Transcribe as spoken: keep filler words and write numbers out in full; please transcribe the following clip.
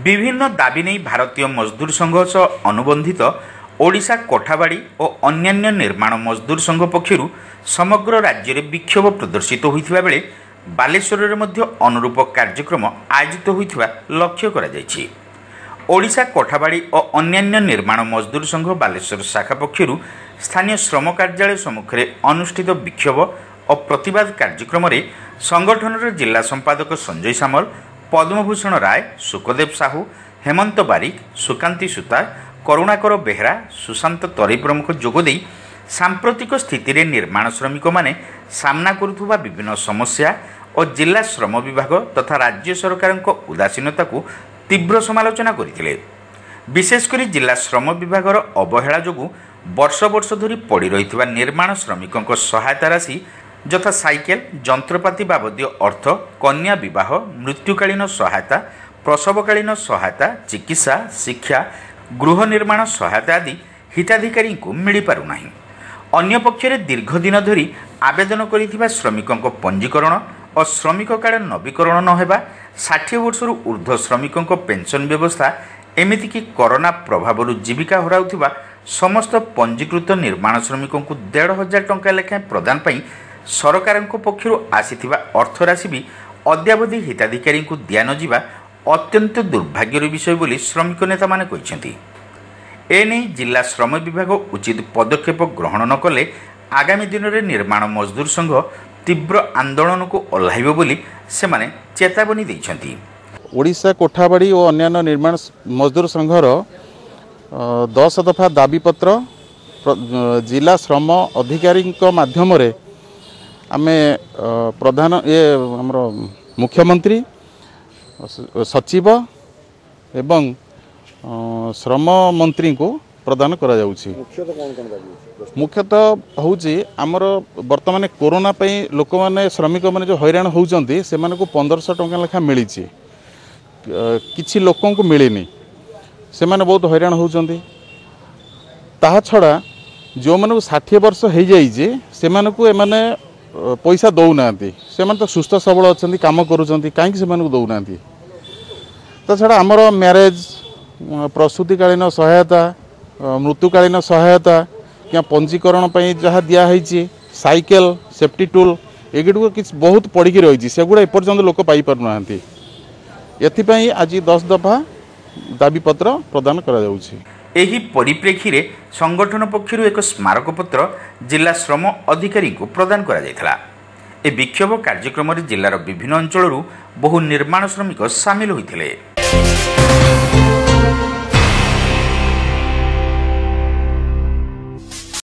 विभिन्न दाबी नहीं भारतीय मजदूर संघ सह अनुबंधित ओडिशा कोठाबाड़ी और अन्यान्य निर्माण मजदूर संघ पक्षर समग्र राज्य में विक्षोभ प्रदर्शित होता बेले बालेश्वर में अनुरूप कार्यक्रम आयोजित होता लक्ष्य करा जायछि। ओडिशा कोठाबाड़ी और अन्यान्य निर्माण मजदूर संघ बालेश्वर शाखा पक्षर स्थानीय श्रम कार्यालय सम्मुखें अनुष्ठित विक्षोभ और प्रतिवाद कार्यक्रम में संगठन जिला संपादक संजय सामल, पद्मभूषण राय, सुखदेव साहू, हेमंत बारिक, सुकांती सुतार, करुणाकर बेहरा, सुशांत तरी प्रमुख जोगदे सांप्रतिक स्थिति रे निर्माण श्रमिक माने सामना करुवा विभिन्न समस्या और जिला श्रम विभाग तथा राज्य सरकार उदासीनता को तीव्र समालोचना करथिले। विशेषकर जिला श्रम विभाग अवहेला जोगु वर्ष वर्ष धरी पड़ी रही निर्माण श्रमिकों सहायता राशि यथा साइकेल, जंत्रपाति बाबदीय अर्थ, कन्या विवाह, मृत्युकालीन सहायता, प्रसवकालीन सहायता, चिकित्सा, शिक्षा, गृह निर्माण सहायता आदि हिताधिकारी को मिल पारुना। अन्य पक्षरे दीर्घ दिन धरी आवेदन करिथिबा श्रमिकों पंजीकरण और श्रमिक कार्ड नवीकरण नहेबा, साठ वर्ष ऊर्ध्व श्रमिकों पेंशन व्यवस्था एमिति कि कोरोना प्रभाव जीविका हराउथिबा समस्त पंजीकृत निर्माण श्रमिकों को डेढ़ हजार टंका लेखाएं प्रदान पाई सरकार पक्षर आसीथिबा अर्थ राशि भी अद्यावधि हिताधिकारी को दिया न जिबा अत्यंत दुर्भाग्यर विषय बोली श्रमिक नेता माने कहिसेंति। एने जिला श्रम विभाग उचित पदक्षेप ग्रहण न कले आगामी दिन में निर्माण मजदूर संघ तीव्र आंदोलन को ओह्लाइब बोली से माने चेतावनी दैछंती। ओडिशा कोठाबाड़ी और अन्य निर्माण मजदूर संघर दस दफा दाबीपत्र जिला श्रम अधिकारी माध्यम आमे प्रधान ये हमरो मुख्यमंत्री, सचिव एवं श्रम मंत्री को प्रदान करा जाउछि। मुख्यतः होउछि आमर वर्तमान कोरोना पई लोक माने श्रमिक माने जो हैरान होउचंती से माने को पंद्रह सौ टंका लेखा मिलिछि, किछि लोकों को मिलेनी, से माने बहुत हैरान होउचंती। ताहा छड़ा जो माने साठ वर्ष हो जाइए से माने को एमाने पैसा दौना, से माने तो सुस्थ सबल अच्छा काम करुँच कहीं से दौना। तो छड़ा आमर मैरेज, प्रसूतिकालीन सहायता, मृत्युकालीन सहायता क्या पंजीकरण जहाँ दिखाई साइकेल, सेफ्टी टूल एगुड़ कि बहुत पड़ी रही से गुड़ा एपर्यंत लोक पाई पारना। एथिपाई आज दस दफा दाबीपत्र प्रदान करा जाउछि। एही परिप्रेक्षी रे संगठन पक्षर एक स्मारक पत्र जिला श्रम अधिकारी को प्रदान करा जायथला। ए विक्षोभ कार्यक्रम रे जिलार विभिन्न अंचलरू बहु निर्माण श्रमिक सामिल होइथिले।